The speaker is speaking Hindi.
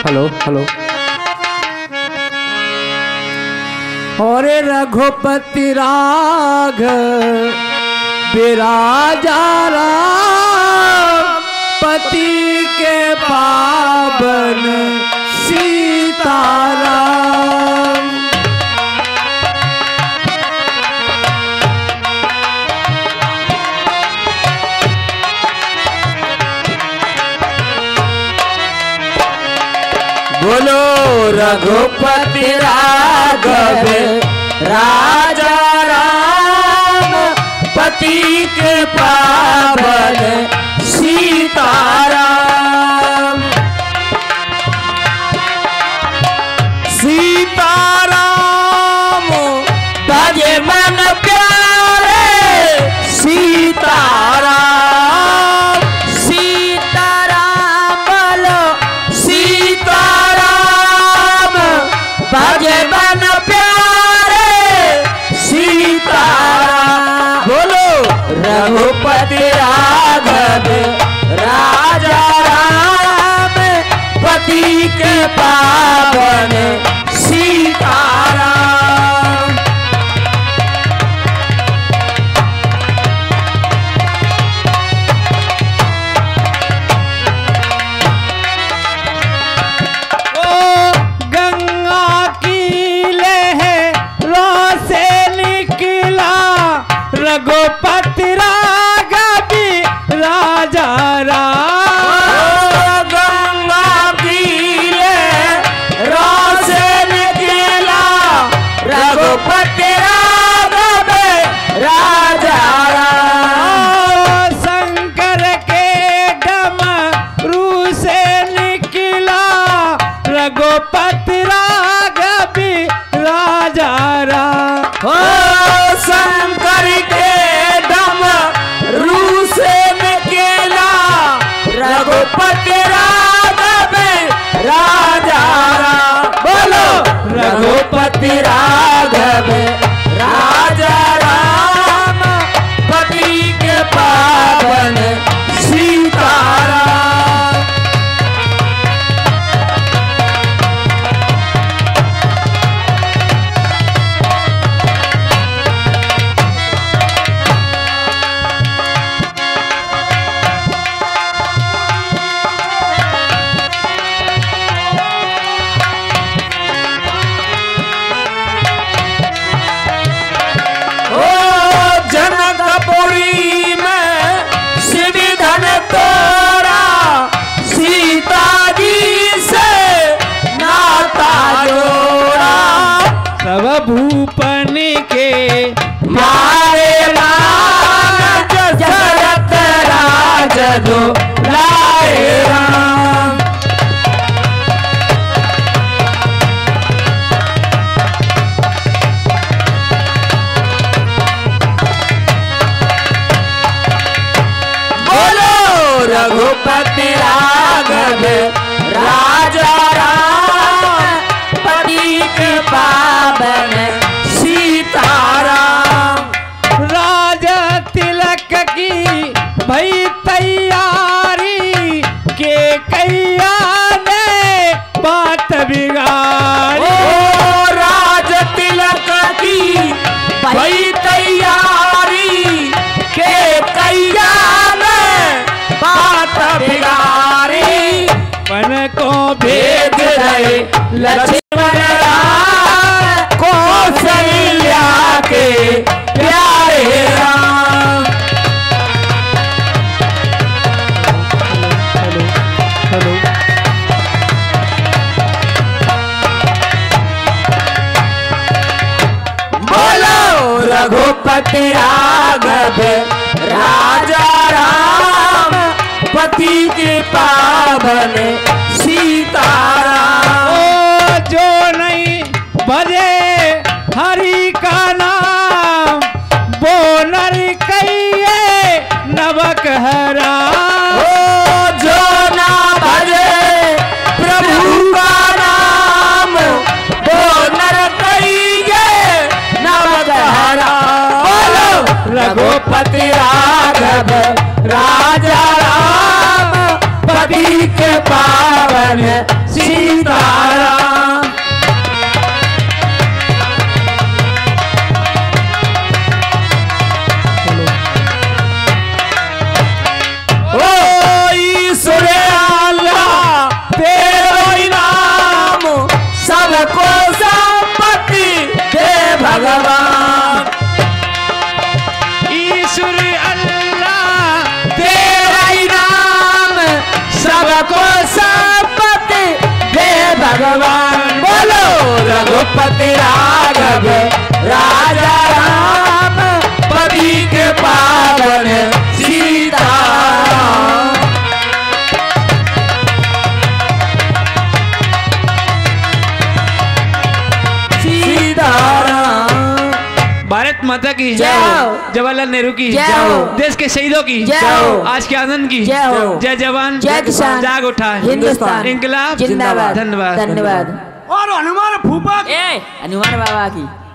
Hello hello. और रघुपति राघव विराजा राम, पति के पावन सीताराम। बोलो रघुपति राघव राजा राम, पति के पावन सीताराम। सीताराम ताजे मन प्यारे, सीताराम सीताराम बोलो सीताराम, ताजे मन प्यारे सीताराम। बोलो रघुपति राघव राजा राम, पति के पावन सीताराम। ओ गंगा की लहरों से निकला रघुपति राघव राजा राम। गंगा की लहरों से निकला रघुपति राघव राजा राम। शंकर के डमरू से निकला रघुपति राघव राजा राम। ओ शंकर के डमरू से निकला रघुपति राघव राजा राम। बोलो रघुपति राघव राजा राम, पति के पावन सीताराम। ओ जनकपुरी में सिविधन तोरा, सीता जी से नाता जोड़ा। सब भूपन के मारे राम दशरथ राज दो लाए राम। बोलो रघुपति राघव राजा राम, पति के पावन सीताराम। राजा तिलक की भई तैयारी के कैया ने बात बिगाड़ी। ओ राज तिलक की भई तैयारी के कैया में बात बिगाड़ी। मन को भेज रहे लक्ष्मण राम, कौशल्या के प्यारे राम। Hello hello. बोलो रघुपति राघव राजा राम, पति के पावन सीताराम। ओ जो नहीं भजे हरि का नाम, वो नर कहिए नवक हरा। ओ जो ना भजे प्रभु का नाम, वो नर कहिए नवकहरा। बोलो रघुपति राघव राजा राम, पति के पावन पावन सीताराम। ओ ईश्वर अल्लाह तेरो इनाम, सबको संपत्ति दे भगवान। ईश्वर अल्लाह तेरा इनाम, सबको संपत्ति दे भगवान। बोलो रघुपति राघव राजा राम, पति के पावन सीताराम। सीताराम। भारत माता की जय हो। जवाहरलाल नेहरू की जय हो। देश के शहीदों की जय हो। आज के आनंद की जय हो। जय जवान जय किसान, जाग उठा हिंदुस्तान इंकलाब जिंदाबाद। धन्यवाद। धन्यवाद। और हनुमान फूफा हनुमान बाबा की